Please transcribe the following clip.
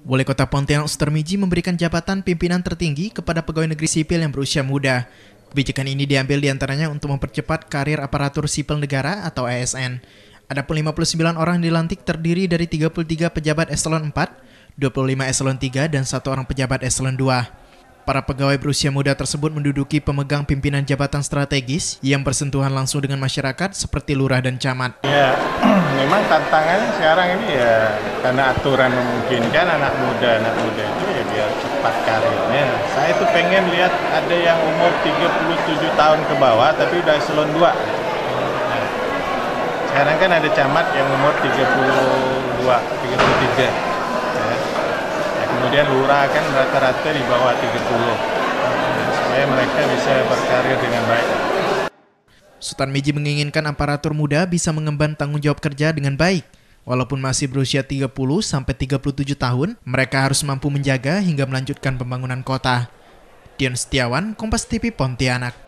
Wali Kota Pontianak Sutarmiji memberikan jabatan pimpinan tertinggi kepada pegawai negeri sipil yang berusia muda. Kebijakan ini diambil diantaranya untuk mempercepat karir aparatur sipil negara atau ASN. Adapun 59 orang dilantik terdiri dari 33 pejabat eselon 4, 25 eselon 3, dan 1 orang pejabat eselon 2. Para pegawai berusia muda tersebut menduduki pemegang pimpinan jabatan strategis yang bersentuhan langsung dengan masyarakat seperti lurah dan camat. Ya, memang tantangannya sekarang ini ya karena aturan memungkinkan anak muda itu ya biar cepat karirnya. Saya tuh pengen lihat ada yang umur 37 tahun ke bawah tapi udah eselon 2. Sekarang kan ada camat yang umur 33. Kemudian lurah kan rata-rata di bawah 30, supaya mereka bisa berkarir dengan baik. Sutarmiji menginginkan aparatur muda bisa mengemban tanggung jawab kerja dengan baik. Walaupun masih berusia 30-37 tahun, mereka harus mampu menjaga hingga melanjutkan pembangunan kota. Dion Setiawan, Kompas TV, Pontianak.